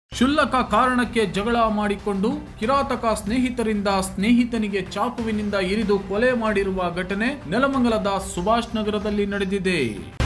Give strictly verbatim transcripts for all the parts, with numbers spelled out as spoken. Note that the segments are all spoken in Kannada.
ಕ್ಷುಲ್ಲಕ ಕಾರಣಕ್ಕೆ ಜಗಳ ಮಾಡಿಕೊಂಡು ಕಿರಾತಕ ಸ್ನೇಹಿತರಿಂದ ಸ್ನೇಹಿತನಿಗೆ ಚಾಕುವಿನಿಂದ ಇರಿದು ಕೊಲೆ ಮಾಡಿರುವ ಘಟನೆ ನೆಲಮಂಗಲದ ಸುಭಾಷ್ ನಗರದಲ್ಲಿ ನಡೆದಿದೆ.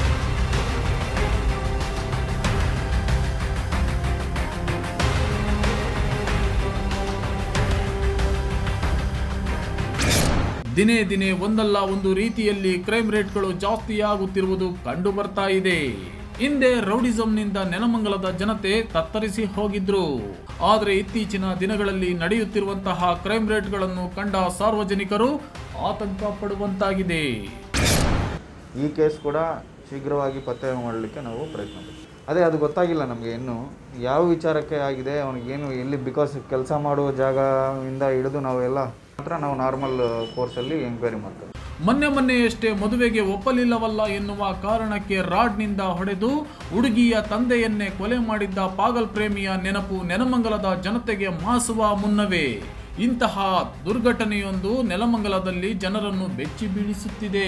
ದಿನೇ ದಿನೇ ಒಂದಲ್ಲ ಒಂದು ರೀತಿಯಲ್ಲಿ ಕ್ರೈಮ್ ರೇಟ್ಗಳು ಜಾಸ್ತಿಯಾಗುತ್ತಿರುವುದು ಕಂಡು ಬರ್ತಾ ಇದೆ. ಹಿಂದೆ ರೌಡಿಸಂನಿಂದ ನೆಲಮಂಗಲದ ಜನತೆ ತತ್ತರಿಸಿ ಹೋಗಿದ್ರು. ಆದರೆ ಇತ್ತೀಚಿನ ದಿನಗಳಲ್ಲಿ ನಡೆಯುತ್ತಿರುವಂತಹ ಕ್ರೈಮ್ ರೇಟ್ಗಳನ್ನು ಕಂಡ ಸಾರ್ವಜನಿಕರು ಆತಂಕ ಪಡುವಂತಾಗಿದೆ. ಈ ಕೇಸ್ ಕೂಡ ಶೀಘ್ರವಾಗಿ ಪತ್ತೆ ಮಾಡಲಿಕ್ಕೆ ನಾವು ಪ್ರಯತ್ನ ಮಾಡ್ತೀವಿ. ಅದೇ ಅದು ಗೊತ್ತಾಗಿಲ್ಲ ನಮಗೆ ಇನ್ನು ಯಾವ ವಿಚಾರಕ್ಕೆ ಆಗಿದೆ, ಅವನಿಗೇನು ಎಲ್ಲಿ, ಬಿಕಾಸ್ ಕೆಲಸ ಮಾಡುವ ಜಾಗದಿಂದ ಹಿಡಿದು ನಾವೆಲ್ಲ ಮಾತ್ರ ನಾವು ನಾರ್ಮಲ್ ಕೋರ್ಸಲ್ಲಿ ಎಂಕ್ವೈರಿ ಮಾಡ್ತೇವೆ. ಮೊನ್ನೆ ಮೊನ್ನೆಯಷ್ಟೇ ಮದುವೆಗೆ ಒಪ್ಪಲಿಲ್ಲವಲ್ಲ ಎನ್ನುವ ಕಾರಣಕ್ಕೆ ರಾಡ್ನಿಂದ ಹೊಡೆದು ಹುಡುಗಿಯ ತಂದೆಯನ್ನೇ ಕೊಲೆ ಮಾಡಿದ್ದ ಪಾಗಲ್ ಪ್ರೇಮಿಯ ನೆನಪು ನೆಲಮಂಗಲದ ಜನತೆಗೆ ಮಾಸುವ ಮುನ್ನವೇ ಇಂತಹ ದುರ್ಘಟನೆಯೊಂದು ನೆಲಮಂಗಲದಲ್ಲಿ ಜನರನ್ನು ಬೆಚ್ಚಿ ಬೀಳಿಸುತ್ತಿದೆ.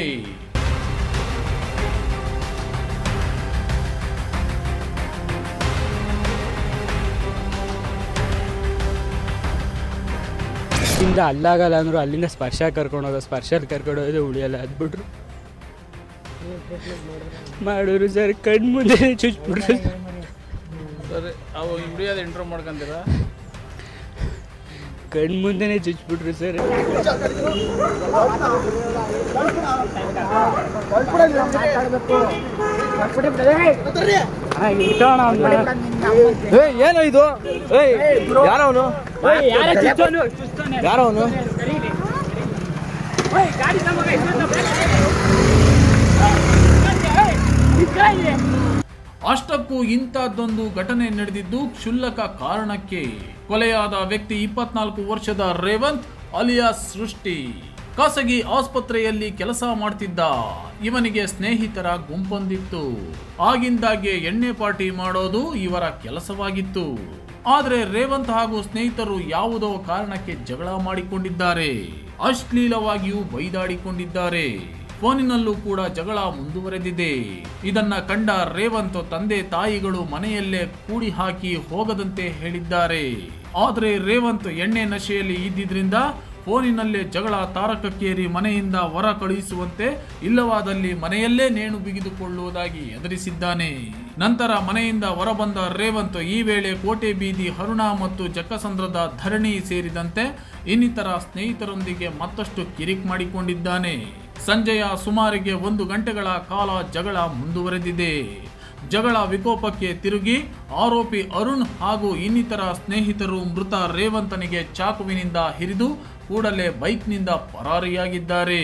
ಇಂದ ಅಲ್ಲಾಗಲ್ಲ ಅಂದ್ರು ಅಲ್ಲಿಂದ ಸ್ಪರ್ಶ ಕರ್ಕೊಂಡು ಹೋಗೋ ಸ್ಪರ್ಶ ಕರ್ಕೊಂಡು ಹೋಗೋದು ಉಳಿಯಲ್ಲ ಅದ್ಬಿಟ್ರು ಮಾಡೋರು ಸರ್ ಕಣ್ಣು ಮುಂದೆ ಚುಚ್ಬಿಟ್ರು ಸರ್. ಅವು ಇಂಡಿಯಾದ ಇಂಟ್ರೋ ಮಾಡ್ಕೊಂತೀರ ಕಣ್ಣು ಮುಂದೆನೇ ಚುಚ್ಬಿಟ್ರು ಸರ್. ಏನೋ ಇದು ಯಾರವನು ಯಾರವನು ಅಷ್ಟಕ್ಕೂ ಇಂಥದ್ದೊಂದು ಘಟನೆ ನಡೆದಿದ್ದು ಕ್ಷುಲ್ಲಕ ಕಾರಣಕ್ಕೆ. ಕೊಲೆಯಾದ ವ್ಯಕ್ತಿ ಇಪ್ಪತ್ನಾಲ್ಕು ವರ್ಷದ ರೇವಂತ್ ಅಲಿಯಾಸ್ ಸೃಷ್ಟಿ ಖಾಸಗಿ ಆಸ್ಪತ್ರೆಯಲ್ಲಿ ಕೆಲಸ ಮಾಡ್ತಿದ್ದ. ಇವನಿಗೆ ಸ್ನೇಹಿತರ ಗುಂಪೊಂದಿತ್ತು. ಆಗಿಂದಾಗೆ ಎಣ್ಣೆ ಪಾರ್ಟಿ ಮಾಡೋದು ಇವರ ಕೆಲಸವಾಗಿತ್ತು. ಆದರೆ ರೇವಂತ್ ಹಾಗೂ ಸ್ನೇಹಿತರು ಯಾವುದೋ ಕಾರಣಕ್ಕೆ ಜಗಳ ಮಾಡಿಕೊಂಡಿದ್ದಾರೆ. ಅಶ್ಲೀಲವಾಗಿಯೂ ಬೈದಾಡಿಕೊಂಡಿದ್ದಾರೆ. ಫೋನಿನಲ್ಲೂ ಕೂಡ ಜಗಳ ಮುಂದುವರೆದಿದೆ. ಇದನ್ನ ಕಂಡ ರೇವಂತ್ ತಂದೆ ತಾಯಿಗಳು ಮನೆಯಲ್ಲೇ ಕೂಡಿ ಹಾಕಿ ಹೋಗದಂತೆ ಹೇಳಿದ್ದಾರೆ. ಆದರೆ ರೇವಂತ್ ಎಣ್ಣೆ ನಶೆಯಲ್ಲಿ ಇದ್ದಿದ್ರಿಂದ ಫೋನಿನಲ್ಲೇ ಜಗಳ ತಾರಕಕ್ಕೇರಿ ಮನೆಯಿಂದ ಹೊರ ಕಳುಹಿಸುವಂತೆ, ಇಲ್ಲವಾದಲ್ಲಿ ಮನೆಯಲ್ಲೇ ನೇಣು ಬಿಗಿದುಕೊಳ್ಳುವುದಾಗಿ ಎದುರಿಸಿದ್ದಾನೆ. ನಂತರ ಮನೆಯಿಂದ ಹೊರಬಂದ ರೇವಂತ್ ಈ ವೇಳೆ ಕೋಟೆ ಬೀದಿ ಅರುಣಾ ಮತ್ತು ಜಕ್ಕಸಂದ್ರದ ಧರಣಿ ಸೇರಿದಂತೆ ಇನ್ನಿತರ ಸ್ನೇಹಿತರೊಂದಿಗೆ ಮತ್ತಷ್ಟು ಕಿರಿಕ್ ಮಾಡಿಕೊಂಡಿದ್ದಾನೆ. ಸಂಜೆಯ ಸುಮಾರಿಗೆ ಒಂದು ಗಂಟೆಗಳ ಕಾಲ ಜಗಳ ಮುಂದುವರೆದಿದೆ. ಜಗಳ ವಿಕೋಪಕ್ಕೆ ತಿರುಗಿ ಆರೋಪಿ ಅರುಣ್ ಹಾಗೂ ಇನ್ನಿತರ ಸ್ನೇಹಿತರು ಮೃತ ರೇವಂತನಿಗೆ ಚಾಕುವಿನಿಂದ ಹಿರಿದು ಕೂಡಲೇ ಬೈಕ್ನಿಂದ ಪರಾರಿಯಾಗಿದ್ದಾರೆ.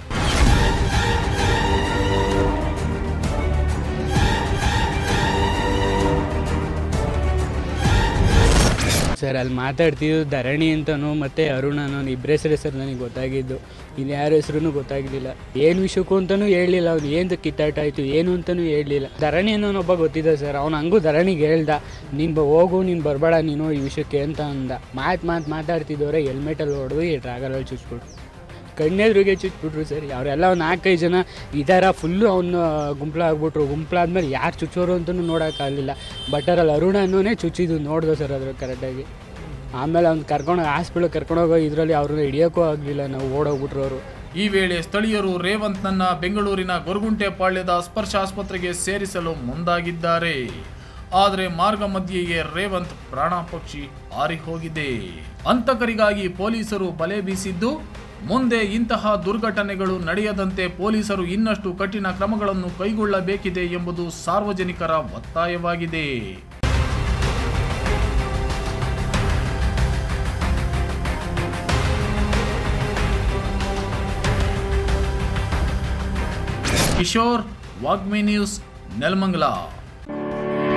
ಸರ್ ಅಲ್ಲಿ ಮಾತಾಡ್ತಿದ್ದು ಧರಣಿ ಅಂತನೂ ಮತ್ತು ಅರುಣ್ ಅನ್ನೋ ಇಬ್ಬರ ಹೆಸರು ಸರ್ ನನಗೆ ಗೊತ್ತಾಗಿದ್ದು. ಇಲ್ಲಿ ಯಾರ ಹೆಸರು ಗೊತ್ತಾಗಲಿಲ್ಲ. ಏನು ವಿಷಯಕ್ಕೂ ಅಂತಲೂ ಹೇಳಲಿಲ್ಲ. ಅವ್ನು ಏನು ಕಿತ್ತಾಟ ಆಯಿತು ಏನು ಅಂತಲೂ ಹೇಳಲಿಲ್ಲ. ಧರಣಿ ಅನ್ನೋನೊಬ್ಬ ಗೊತ್ತಿದ್ದ ಸರ್. ಅವ್ನು ಹಂಗೂ ಧರಣಿಗೆ ಹೇಳ್ದ, ನೀನು ಹೋಗು ನೀನು ಬರಬೇಡ ನೀನು ಈ ವಿಷಯಕ್ಕೆ ಅಂತ ಅಂದ. ಮಾತು ಮಾತು ಮಾತಾಡ್ತಿದ್ದವ್ರೆ ಹೆಲ್ಮೆಟಲ್ಲಿ ಹೊಡೆದು ಈ ಟ್ರಾಗಲಲ್ಲಿ ಚುಚ್ಬಿಟ್ರು. ಕಣ್ಣೆದ್ರಿಗೆ ಚುಚ್ಬಿಟ್ರು ಸರ್. ಅವರೆಲ್ಲ ಒಂದು ನಾಲ್ಕೈದು ಜನ ಈ ಥರ ಫುಲ್ಲು ಅವನ್ನ ಗುಂಪಲಾಗ್ಬಿಟ್ರು. ಗುಂಪಲಾದ್ಮೇಲೆ ಯಾರು ಚುಚ್ಚೋರು ಅಂತಲೂ ನೋಡೋಕ್ಕಾಗಲಿಲ್ಲ. ಬಟ್ಟರಲ್ಲಿ ಅರುಣ ಅನ್ನೋನೇ ಚುಚ್ಚಿದ್ದು ನೋಡ್ದೆ ಸರ್ ಅದ್ರ ಕರೆಕ್ಟಾಗಿ. ಆಮೇಲೆ ಅವ್ನು ಕರ್ಕೊಂಡು ಹಾಸ್ಪಿಟ್ಲಿಗೆ ಕರ್ಕೊಂಡೋಗೋ ಇದರಲ್ಲಿ ಅವ್ರನ್ನ ಹಿಡಿಯೋಕ್ಕೂ ಆಗಲಿಲ್ಲ. ನಾವು ಓಡೋಗ್ಬಿಟ್ರು ಅವರು. ಈ ವೇಳೆ ಸ್ಥಳೀಯರು ರೇವಂತ್ನನ್ನ ಬೆಂಗಳೂರಿನ ಗೊರಗುಂಟೆ ಪಾಳ್ಯದ ಸ್ಪರ್ಶ ಆಸ್ಪತ್ರೆಗೆ ಸೇರಿಸಲು ಮುಂದಾಗಿದ್ದಾರೆ. ಆದರೆ ಮಾರ್ಗ ಮಧ್ಯೆಯೇ ರೇವಂತ್ ಪ್ರಾಣಪಕ್ಷಿ ಹಾರಿ ಹೋಗಿದೆ. ಹಂತಕರಿಗಾಗಿ ಪೊಲೀಸರು ಬಲೆ ಬೀಸಿದ್ದು, ಮುಂದೆ ಇಂತಹ ದುರ್ಘಟನೆಗಳು ನಡೆಯದಂತೆ ಪೊಲೀಸರು ಇನ್ನಷ್ಟು ಕಠಿಣ ಕ್ರಮಗಳನ್ನು ಕೈಗೊಳ್ಳಬೇಕಿದೆ ಎಂಬುದು ಸಾರ್ವಜನಿಕರ ಒತ್ತಾಯವಾಗಿದೆ. Kishore, Vagmi news, Nelamangala.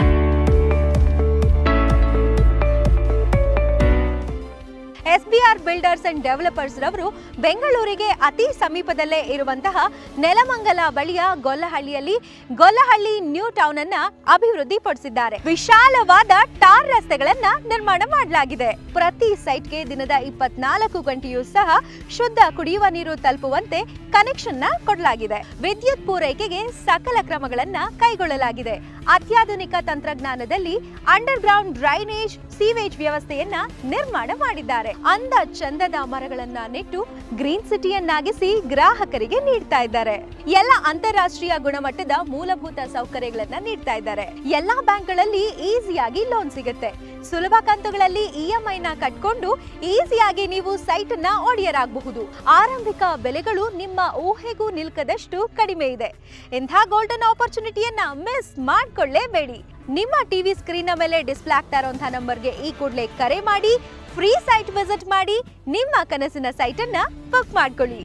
SBR builders and developers ರವರು ಬೆಂಗಳೂರಿಗೆ ಅತಿ ಸಮೀಪದಲ್ಲೇ ಇರುವಂತಹ ನೆಲಮಂಗಲ ಬಳಿಯ ಗೊಲ್ಲಹಳ್ಳಿಯಲ್ಲಿ ಗೊಲ್ಲಹಳ್ಳಿ ನ್ಯೂ ಟೌನ್ ಅನ್ನ ಅಭಿವೃದ್ಧಿಪಡಿಸಿದ್ದಾರೆ. ವಿಶಾಲವಾದ ಟಾರ್ ರಸ್ತೆಗಳನ್ನ ನಿರ್ಮಾಣ ಮಾಡಲಾಗಿದೆ. ಪ್ರತಿ ಸೈಟ್ಗೆ ದಿನದ ಇಪ್ಪತ್ನಾಲ್ಕು ಗಂಟೆಯೂ ಸಹ ಶುದ್ಧ ಕುಡಿಯುವ ನೀರು ತಲುಪುವಂತೆ ಕನೆಕ್ಷನ್ ನ ಕೊಡಲಾಗಿದೆ. ವಿದ್ಯುತ್ ಪೂರೈಕೆಗೆ ಸಕಲ ಕ್ರಮಗಳನ್ನ ಕೈಗೊಳ್ಳಲಾಗಿದೆ. ಅತ್ಯಾಧುನಿಕ ತಂತ್ರಜ್ಞಾನದಲ್ಲಿ ಅಂಡರ್ ಗ್ರೌಂಡ್ ಡ್ರೈನೇಜ್ ಸೀವೇಜ್ ವ್ಯವಸ್ಥೆಯನ್ನ ನಿರ್ಮಾಣ ಮಾಡಿದ್ದಾರೆ. ಅಂದ ಚಂದದ ಮರಗಳನ್ನ ನೆಟ್ಟು ಗ್ರೀನ್ ಸಿಟಿಯನ್ನಾಗಿಸಿ ಗ್ರಾಹಕರಿಗೆ ನೀಡ್ತಾ ಇದ್ದಾರೆ. ಎಲ್ಲ ಅಂತಾರಾಷ್ಟ್ರೀಯ ಗುಣಮಟ್ಟದ ಮೂಲಭೂತ ಸೌಕರ್ಯಗಳನ್ನ ನೀಡ್ತಾ ಇದ್ದಾರೆ. ಎಲ್ಲಾ ಬ್ಯಾಂಕ್ಗಳಲ್ಲಿ ಈಸಿಯಾಗಿ ಲೋನ್ ಸಿಗುತ್ತೆ. ಸುಲಭ ಕಂತುಗಳಲ್ಲಿ ಇಎಂಐ ನ ಕಟ್ಕೊಂಡು ಈಸಿಯಾಗಿ ನೀವು ಸೈಟ್ ನ ಒಡೆಯರಾಗಬಹುದು. ಆರಂಭಿಕ ಬೆಲೆಗಳು ನಿಮ್ಮ ಊಹೆಗೂ ನಿಲ್ಕದಷ್ಟು ಕಡಿಮೆ ಇದೆ. ಇಂಥ ಗೋಲ್ಡನ್ ಆಪರ್ಚುನಿಟಿಯನ್ನ ಮಿಸ್ ಮಾಡ್ಕೊಳ್ಳೇಬೇಡಿ. ನಿಮ್ಮ ಟಿವಿ ಸ್ಕ್ರೀನ್ ಮೇಲೆ ಡಿಸ್ಪ್ಲೇ ಆಗ್ತಾ ಇರುವಂತಹ ನಂಬರ್ಗೆ ಈ ಕೂಡಲೇ ಕರೆ ಮಾಡಿ ಫ್ರೀ ಸೈಟ್ ವಿಸಿಟ್ ಮಾಡಿ ನಿಮ್ಮ ಕನಸಿನ ಸೈಟ್ ಅನ್ನ ಬುಕ್ ಮಾಡ್ಕೊಳ್ಳಿ.